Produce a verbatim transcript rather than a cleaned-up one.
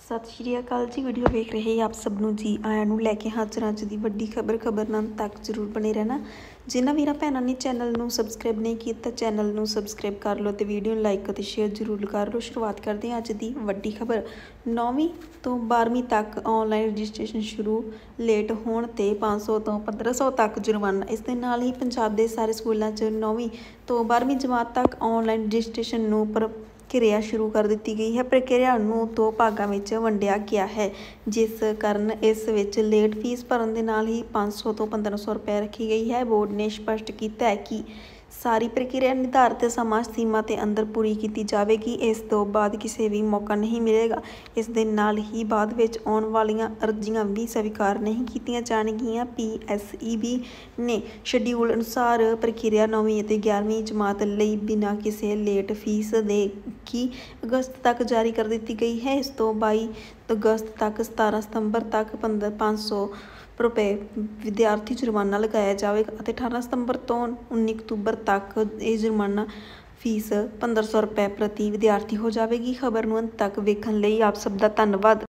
ਸਤਿ ਸ਼੍ਰੀ ਅਕਾਲ ਜੀ। ਵੀਡੀਓ ਵੇਖ ਰਹੇ ਆਪ ਸਭ ਨੂੰ ਜੀ ਆਇਆਂ ਨੂੰ ਲੈ ਕੇ ਹਾਜ਼ਰ ਅੱਜ ਦੀ ਵੱਡੀ ਖਬਰ ਖਬਰ ਨਾਲ ਤੱਕ ਜ਼ਰੂਰ ਬਣੇ ਰਹਿਣਾ। ਜਿਨ੍ਹਾਂ ਵੀਰਾਂ ਭੈਣਾਂ ਨੇ ਚੈਨਲ ਨੂੰ ਸਬਸਕ੍ਰਾਈਬ ਨਹੀਂ ਕੀਤਾ ਚੈਨਲ ਨੂੰ ਸਬਸਕ੍ਰਾਈਬ ਕਰ ਲਓ ਤੇ ਵੀਡੀਓ ਨੂੰ ਲਾਈਕ ਅਤੇ ਸ਼ੇਅਰ ਜ਼ਰੂਰ ਕਰ ਲਓ। ਸ਼ੁਰੂਆਤ ਕਰਦੇ ਹਾਂ ਅੱਜ ਦੀ ਵੱਡੀ ਖਬਰ। ਨੌਵੀਂ ਤੋਂ ਬਾਰ੍ਹਵੀਂ ਤੱਕ ਆਨਲਾਈਨ ਰਜਿਸਟ੍ਰੇਸ਼ਨ ਸ਼ੁਰੂ, ਲੇਟ ਹੋਣ ਤੇ ਪੰਜ ਸੌ ਤੋਂ ਪੰਦਰਾਂ ਸੌ ਤੱਕ ਜੁਰਮਾਨਾ। ਇਸ ਦੇ ਨਾਲ ਹੀ ਪੰਜਾਬ ਦੇ ਸਾਰੇ ਸਕੂਲਾਂ 'ਚ ਨੌਵੀਂ ਤੋਂ ਬਾਰ੍ਹਵੀਂ ਜਮਾਤ ਤੱਕ ਆਨਲਾਈਨ ਰਜਿਸਟ੍ਰੇਸ਼ਨ ਨੂੰ ਪ੍ਰਕਿਰਿਆ ਸ਼ੁਰੂ ਕਰ ਦਿੱਤੀ ਗਈ ਹੈ। ਪ੍ਰਕਿਰਿਆ ਨੂੰ ਦੋ ਭਾਗਾਂ ਵਿੱਚ ਵੰਡਿਆ ਗਿਆ ਹੈ, ਜਿਸ ਕਾਰਨ ਇਸ ਵਿੱਚ ਲੇਟ ਫੀਸ ਭਰਨ ਦੇ ਨਾਲ ਹੀ ਪੰਜ ਸੌ ਤੋਂ ਪੰਦਰਾਂ ਸੌ ਰੁਪਏ ਰੱਖੀ ਗਈ ਹੈ। ਬੋਰਡ ਨੇ ਸਪਸ਼ਟ ਕੀਤਾ ਹੈ ਕਿ ਸਾਰੀ ਪ੍ਰਕਿਰਿਆ ਨਿਰਧਾਰਤ ਸਮਾਂ ਸੀਮਾ ਦੇ ਅੰਦਰ ਪੂਰੀ ਕੀਤੀ ਜਾਵੇਗੀ। ਇਸ ਤੋਂ ਬਾਅਦ ਕਿਸੇ ਵੀ ਮੌਕਾ ਨਹੀਂ ਮਿਲੇਗਾ। ਇਸ ਦੇ ਨਾਲ ਹੀ ਬਾਅਦ ਵਿੱਚ ਆਉਣ ਵਾਲੀਆਂ ਅਰਜ਼ੀਆਂ ਵੀ ਸਵੀਕਾਰ ਨਹੀਂ ਕੀਤੀਆਂ ਜਾਣਗੀਆਂ। ਪੀ ਐਸ ਈ ਬੀ ਨੇ ਸ਼ਡਿਊਲ ਅਨੁਸਾਰ ਪ੍ਰਕਿਰਿਆ ਨੌਵੀਂ ਅਤੇ ਗਿਆਰ੍ਹਵੀਂ ਜਮਾਤ ਲਈ ਬਿਨਾਂ ਕਿਸੇ ਲੇਟ ਫੀਸ ਦੇ ਇੱਕੀ ਅਗਸਤ ਤੱਕ ਜਾਰੀ ਕਰ ਦਿੱਤੀ ਗਈ ਹੈ। ਇਸ ਤੋਂ ਬਾਈ ਅਗਸਤ ਤੱਕ ਸਤਾਰਾਂ ਸਤੰਬਰ ਤੱਕ ਪੰਦਰ ਪੰਜ ਸੌ ਰੁਪਏ ਵਿਦਿਆਰਥੀ ਜੁਰਮਾਨਾ ਲਗਾਇਆ ਜਾਵੇਗਾ ਅਤੇ ਅਠਾਰਾਂ ਸਤੰਬਰ ਤੋਂ ਉੱਨੀ ਅਕਤੂਬਰ ਤੱਕ ਇਹ ਜੁਰਮਾਨਾ ਫੀਸ ਪੰਦਰਾਂ ਸੌ ਰੁਪਏ ਪ੍ਰਤੀ ਵਿਦਿਆਰਥੀ ਹੋ ਜਾਵੇਗੀ। ਖਬਰ ਨੂੰ ਅੰਤ ਤੱਕ ਵੇਖਣ ਲਈ ਆਪ ਸਭ ਦਾ ਧੰਨਵਾਦ।